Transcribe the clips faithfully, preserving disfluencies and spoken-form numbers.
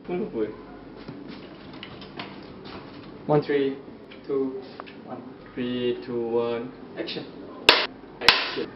sepuluh pun. One, three, two, one, three, two, one, action. Action.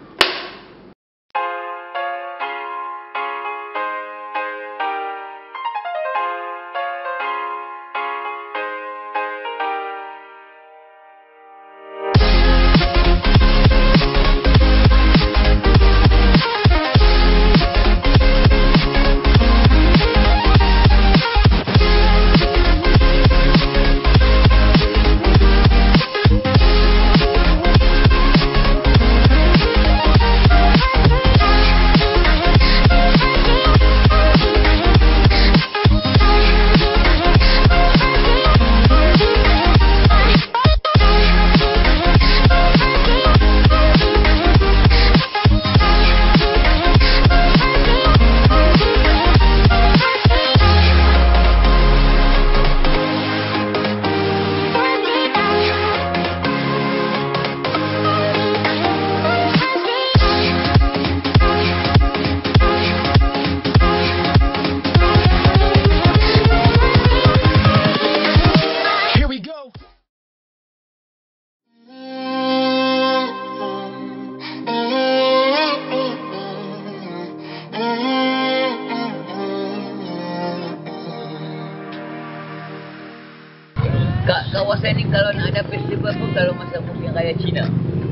Kat kawasan ni kalau nak ada festival pun kalau masa mungkin raya Cina.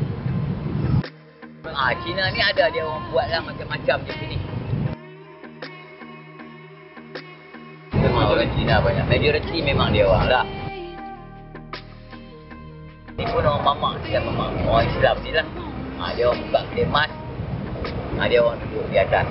Ah, Cina ni ada dia orang buat lah macam-macam di sini. Memang orang Cina banyak. Majoriti memang dia orang lah. Ni pun orang mamak, dia mamak. Orang Islam ni lah. Ah, dia orang buka kedai mas. Ah, dia orang duduk di atas.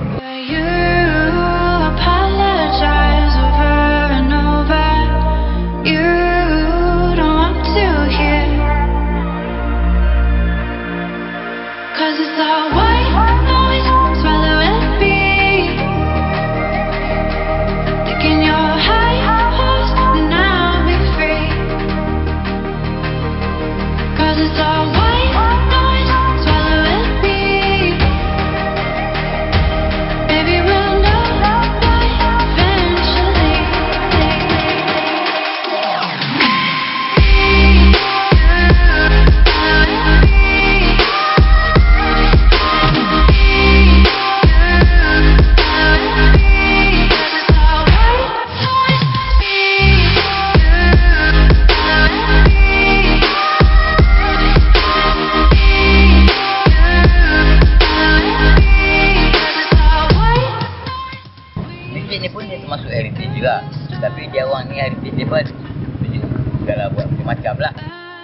Ni pun dia termasuk heritage juga. Tapi dia orang ni heritage dia pun dah lah buat macam-macam lah.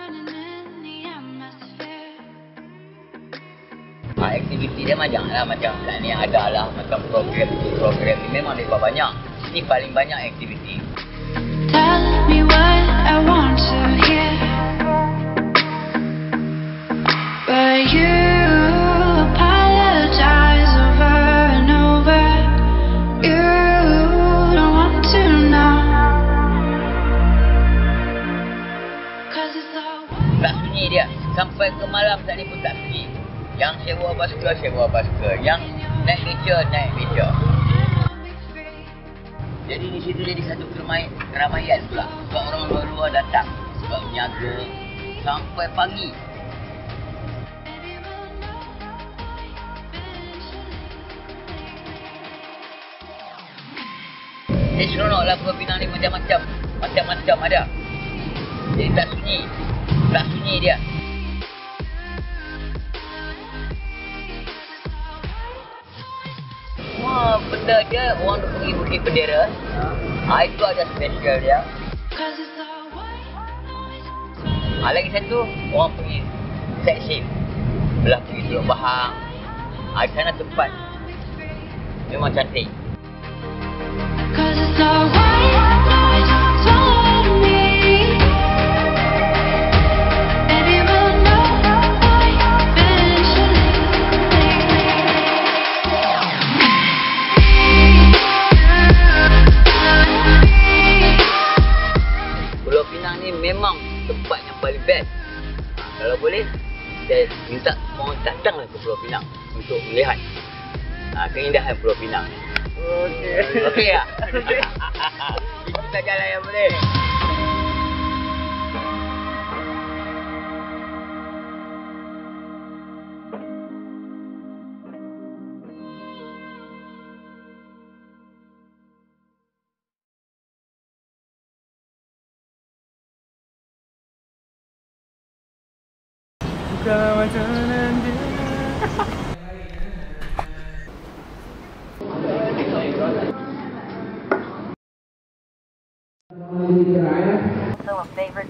Ha, aktiviti dia macam lah, macam kat ni ada lah macam program-program ni memang dia buat banyak. Ni paling banyak aktiviti. Tell me what I want to hear, but you apologize over and over. You tak sunyi dia. Sampai ke malam saat ni pun tak sunyi. Yang sewa basikal, sewa basikal. Yang naik meja, naik meja. Jadi di situ jadi satu keramaian, keramaian pula. Sebab orang luar-luar datang. Sebab menjaga sampai pagi. Dia seronok lah Pulau Pinang ni macam-macam. Macam-macam ada. Jadi tak sunyi. Tak sunyi dia. Wah, benda dia orang duk pergi Bukit Bendera. Ha, itu ada special dia. Ha, lagi satu, orang pergi sightseeing. Belah pergi Teluk Bahang. Ha, di sana tempat memang cantik. Memang tempat yang paling best. Ha, kalau boleh, saya minta semua orang datanglah ke Pulau Pinang untuk melihat ha, keindahan Pulau Pinang. Okey. Okey tak? bukan jalan yang boleh. Bukan macam nanti. So a favorite